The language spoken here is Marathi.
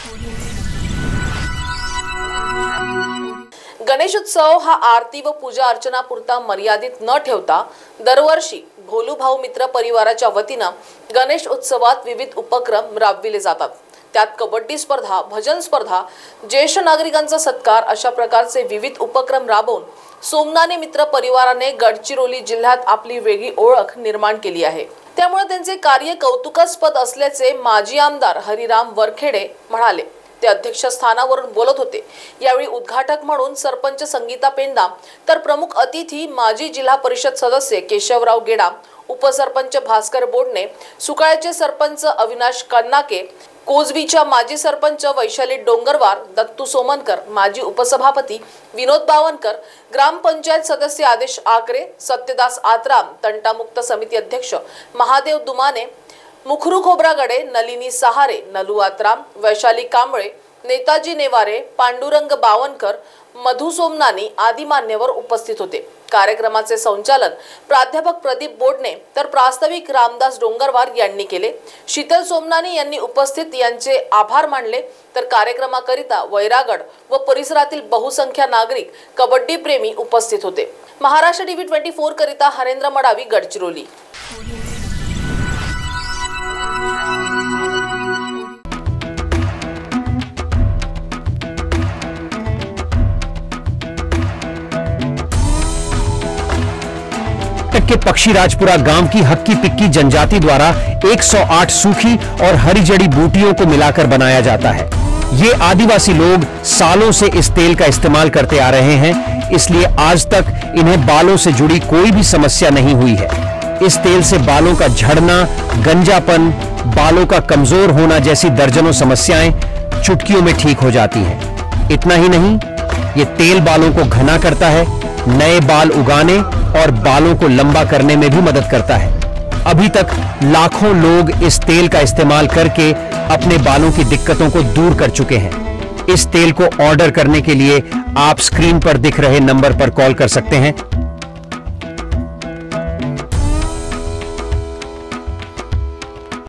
गणेशोत्सव हा आरती व पूजा अर्चना पुरता मर्यादित न ठेवता दरवर्षी भोलू भाऊ मित्र परिवाराच्या वतीने गणेश उत्सवात विविध उपक्रम राबविले जातात। त्यात कबड्डी स्पर्धा, भजन स्पर्धा, ज्येष्ठ नागरिकांचा सत्कार अशा प्रकारचे विविध उपक्रम राबवून सोमनानी मित्र परिवाराने गडचिरोली जिल्ह्यात आपली वेगळी ओळख निर्माण केली आहे। त्यामुळे त्यांचे कार्य कौतुकास्पद असल्याचे माजी आमदार हरिराम वरखेडे म्हणाले। ते अध्यक्षस्थानावरून बोलत होते। यावेळी उद्घाटक म्हणून सरपंच संगीता पेंडा तर प्रमुख अतिथी माजी जिल्हा परिषद सदस्य केशवराव गेडा, उपसरपंच भास्कर बोडणे, सुकाळ्याचे सरपंच अविनाश कन्नाके, कोजवीच्या माजी सरपंच वैशाली डोंगरवार, दत्तू सोमनकर, माजी उपसभापती विनोद बावनकर, ग्रामपंचायत सदस्य आदेश आकरे, सत्यदास आत्राम, तंटामुक्त समिती अध्यक्ष महादेव दुमाने, मुखरू खोब्रागडे, नलिनी सहारे, नलू आत्राम, वैशाली कांबळे, नेताजी नेवारे, पांडुरंग बावनकर, मधु सोमनानी आदी मान्यवर उपस्थित होते। कार्यक्रमाचे संचालन प्राध्यापक प्रदीप बोडणे तर प्रास्ताविक रामदास डोंगरवार यांनी केले। शीतल सोमनानी यांनी उपस्थित यांचे आभार मानले। तर कार्यक्रमाकरिता वैरागड व परिसरातील बहुसंख्य नागरिक, कबड्डी प्रेमी उपस्थित होते। महाराष्ट्र टीव्ही 24 करिता हरेंद्र मडावी, गडचिरोली। के पक्षीराजपुरा गांव की हक्की पिक्की जनजाति द्वारा 108 सूखी और हरी जड़ी बूटियों को मिलाकर बनाया जाता है। ये आदिवासी लोग सालों से इस तेल का इस्तेमाल करते आ रहे हैं, इसलिए आज तक इन्हें बालों से जुड़ी कोई भी समस्या नहीं हुई है। इस तेल से बालों का झड़ना, गंजापन, बालों का कमजोर होना जैसी दर्जनों समस्याएं चुटकियों में ठीक हो जाती हैं। इतना ही नहीं, ये तेल बालों को घना करता है, नए बाल उगाने और बालों को लंबा करने में भी मदद करता है। अभी तक लाखों लोग इस तेल का इस्तेमाल करके अपने बालों की दिक्कतों को दूर कर चुके हैं। इस तेल को ऑर्डर करने के लिए आप स्क्रीन पर दिख रहे नंबर पर कॉल कर सकते हैं।